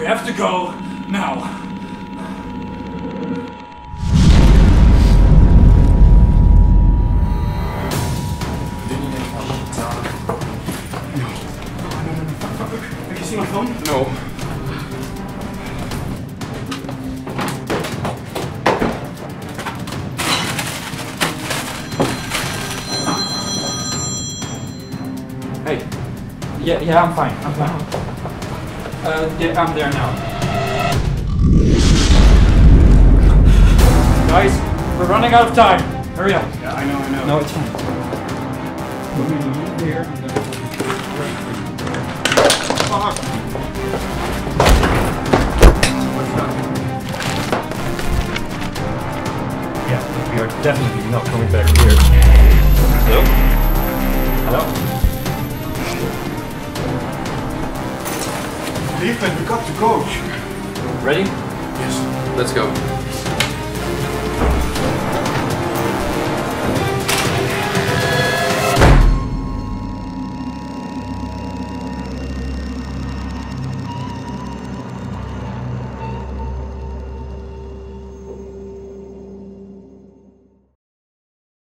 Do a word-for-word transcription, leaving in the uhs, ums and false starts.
have to go now. Have you seen my phone? No. Hey. Yeah, yeah, I'm fine. I'm fine. Uh, yeah, I'm there now. Guys, we're running out of time. Hurry up. Yeah, I know, I know. No, it's fine. We're going to leave here and then Fuck! What's that? yeah, we are definitely not coming back here. Hello? Hello? Ethan, we got to go. Ready? Yes. Let's go.